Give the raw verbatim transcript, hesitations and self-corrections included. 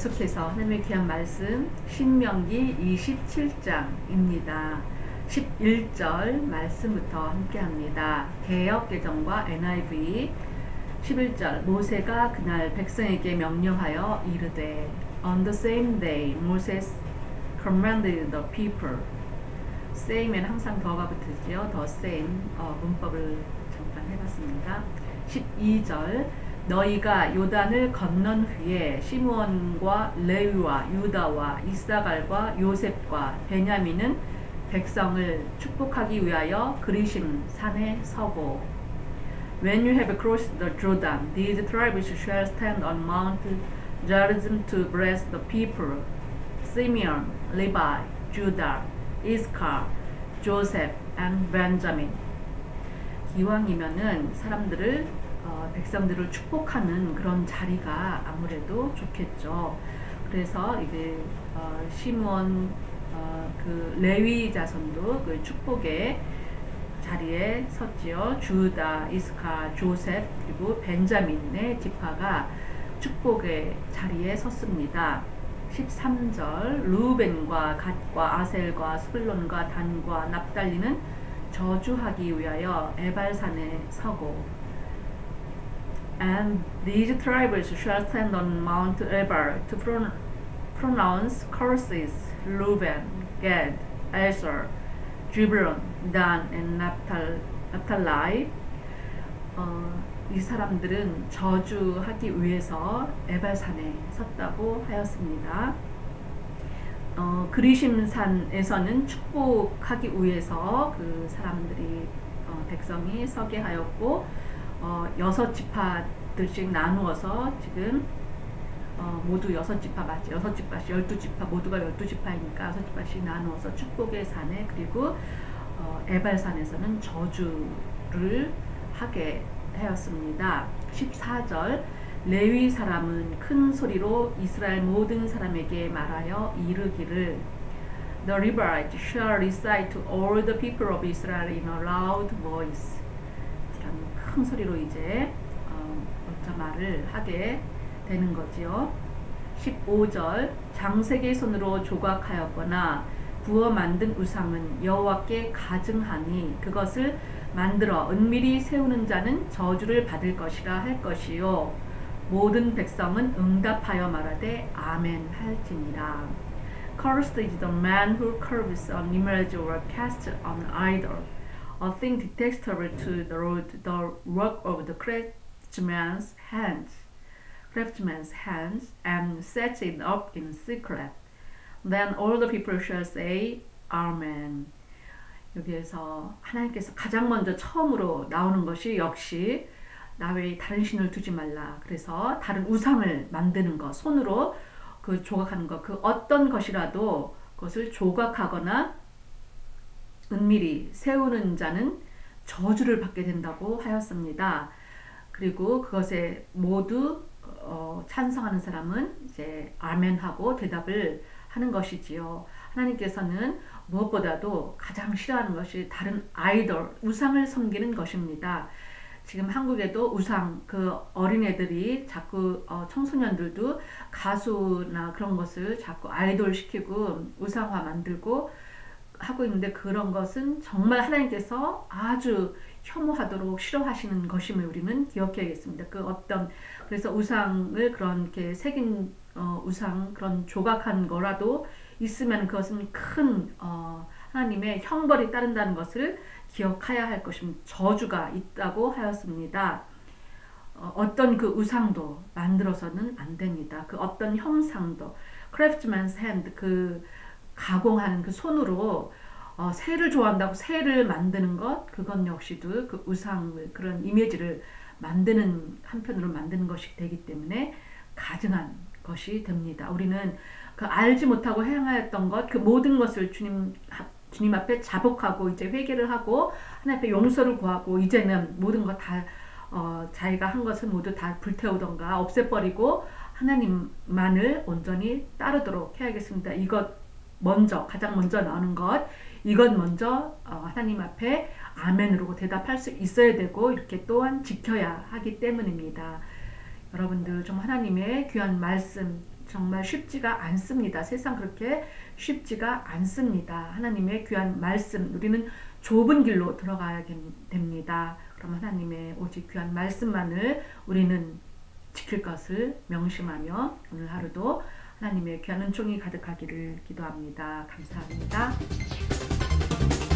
계속해서 하나님의 귀한 말씀 신명기 이십칠 장입니다. 십일 절 말씀부터 함께합니다. 개역개정과 엔 아이 브이. 십일 절 모세가 그날 백성에게 명령하여 이르되 On the same day Moses commanded the people. same에는 항상 더가 붙으지요. the same 어, 문법을 잠깐 해봤습니다. 십이 절 너희가 요단을 건넌 후에 시므온과 레위와 유다와 이사갈과 요셉과 베냐민은 백성을 축복하기 위하여 그리심 산에 서고 When you have crossed the Jordan, these tribes shall stand on Mount Gerizim to bless the people. Simeon, Levi, Judah, Issachar, Joseph, and Benjamin. 기왕이면은 사람들을 어, 백성들을 축복하는 그런 자리가 아무래도 좋겠죠. 그래서 이게 어, 시므온 어, 그 레위 자손도 그 축복의 자리에 섰지요. 주다, 이스카, 조셉 그리고 벤자민의 지파가 축복의 자리에 섰습니다. 십삼 절 루벤과 갓과 아셀과 스불론과 단과 납달리는 저주하기 위하여 에발산에 서고 And these tribes shall stand on Mount Ebal to pron pronounce curses. Reuben, Gad, Asher, Zebulun, Dan, and Naphtali. 어, 이 사람들은 저주하기 위해서 에발산에 섰다고 하였습니다. 어, 그리심산에서는 축복하기 위해서 그 사람들이 어, 백성이 서게 하였고 어, 여섯 지파들씩 나누어서 지금 어, 모두 여섯 지파 맞지? 여섯 지파씩 열두 지파 모두가 열두 지파이니까 여섯 지파씩 나누어서 축복의 산에 그리고 어, 에발산에서는 저주를 하게 하였습니다. 십사 절 레위 사람은 큰 소리로 이스라엘 모든 사람에게 말하여 이르기를 The Levites shall recite to all the people of Israel in a loud voice. 큰 소리로 이제 어, 어떤 말을 하게 되는 거지요. 십오 절 장색의 손으로 조각하였거나 부어 만든 우상은 여호와께 가증하니 그것을 만들어 은밀히 세우는 자는 저주를 받을 것이라 할 것이요 모든 백성은 응답하여 말하되 아멘 할지니라. Cursed is the man who carves an image or casts an idol, a thing detestable to the Lord, the work of the craftsman's hands, craftsman's hands, and sets it up in secret. Then all the people shall say, Amen. 여기에서 하나님께서 가장 먼저 처음으로 나오는 것이 역시 나 외에 다른 신을 두지 말라. 그래서 다른 우상을 만드는 것, 손으로 그 조각하는 것, 그 어떤 것이라도 그것을 조각하거나 은밀히 세우는 자는 저주를 받게 된다고 하였습니다. 그리고 그것에 모두 어, 찬성하는 사람은 이제 아멘하고 대답을 하는 것이지요. 하나님께서는 무엇보다도 가장 싫어하는 것이 다른 아이돌, 우상을 섬기는 것입니다. 지금 한국에도 우상, 그 어린애들이 자꾸 어, 청소년들도 가수나 그런 것을 자꾸 아이돌 시키고 우상화 만들고 하고 있는데 그런 것은 정말 하나님께서 아주 혐오하도록 싫어하시는 것임을 우리는 기억해야겠습니다. 그 어떤 그래서 우상을 그렇게 새긴 어, 우상 그런 조각한 거라도 있으면 그것은 큰 어, 하나님의 형벌이 따른다는 것을 기억해야 할 것입니다. 저주가 있다고 하였습니다. 어, 어떤 그 우상도 만들어서는 안 됩니다. 그 어떤 형상도 craftsman's hand 그 가공하는 그 손으로 어, 새를 좋아한다고 새를 만드는 것 그건 역시도 그 우상을 그런 이미지를 만드는 한편으로 만드는 것이 되기 때문에 가증한 것이 됩니다. 우리는 그 알지 못하고 행하였던 것 그 모든 것을 주님 주님 앞에 자복하고 이제 회개를 하고 하나님 앞에 용서를 구하고 이제는 모든 것 다 어, 자기가 한 것을 모두 다 불태우던가 없애버리고 하나님만을 온전히 따르도록 해야겠습니다. 이것 먼저 가장 먼저 나오는 것 이것 먼저 어, 하나님 앞에 아멘으로 대답할 수 있어야 되고 이렇게 또한 지켜야 하기 때문입니다. 여러분들 좀 하나님의 귀한 말씀 정말 쉽지가 않습니다. 세상 그렇게 쉽지가 않습니다. 하나님의 귀한 말씀, 우리는 좁은 길로 들어가야 됩니다. 그럼 하나님의 오직 귀한 말씀만을 우리는 지킬 것을 명심하며 오늘 하루도 하나님의 귀한 은총이 가득하기를 기도합니다. 감사합니다.